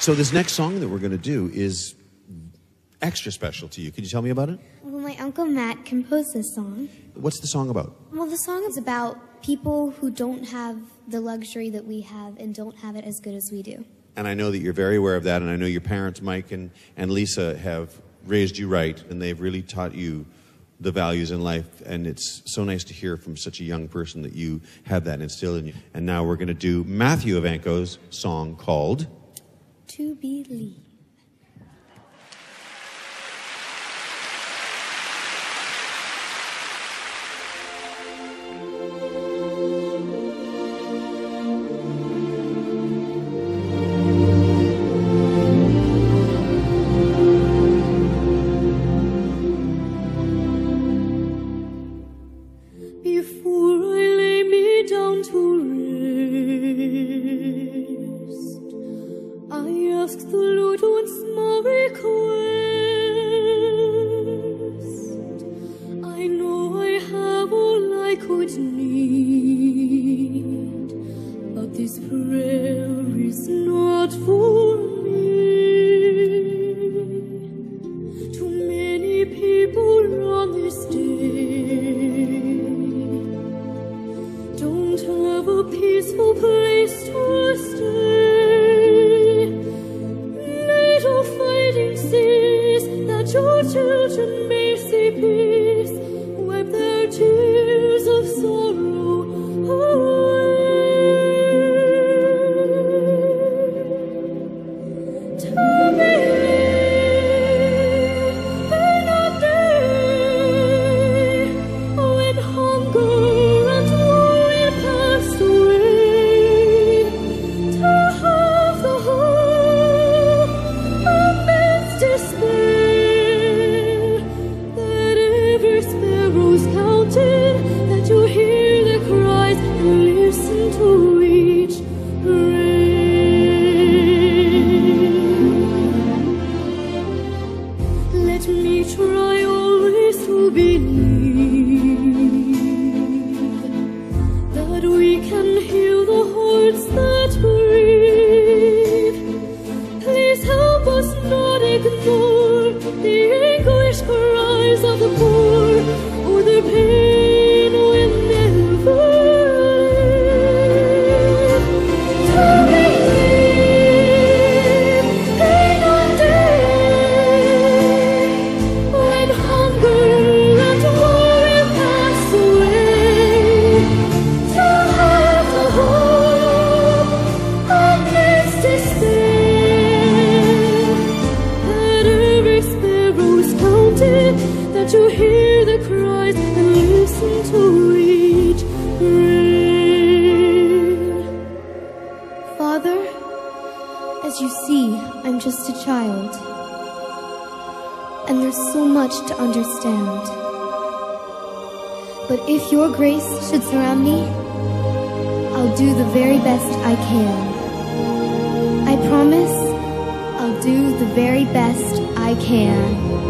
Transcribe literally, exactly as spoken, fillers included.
So this next song that we're going to do is extra special to you. Could you tell me about it? Well, my Uncle Matt composed this song. What's the song about? Well, the song is about people who don't have the luxury that we have and don't have it as good as we do. And I know that you're very aware of that, and I know your parents, Mike and, and Lisa, have raised you right, and they've really taught you the values in life, and it's so nice to hear from such a young person that you have that instilled in you. And now we're going to do Matthew Ivanko's song called To Believe. Before I lay me down to rest, I ask the Lord one small request. I know I have all I could need, but this prayer is not for me. Too many people on this day don't have a peaceful place to stay. Little fighting seas that your children may see peace, wipe their tears of sorrow away. To believe in a day when hunger and war passed away, to have the hope amidst despair, that every sparrow's counted, that you hear the cries and listen to each prayer. Let me try always to believe that we can heal the hearts that grieve. Please help us not ignore the anguish cries of the poor, or their pain will never live. To believe in a day when hunger and war will pass away, to have the hope amidst despair, that every sparrow's counted, that you hear the cries and listen to each prayer. Father, as you see, I'm just a child, and there's so much to understand. But if your grace should surround me, I'll do the very best I can. I promise I'll do the very best I can.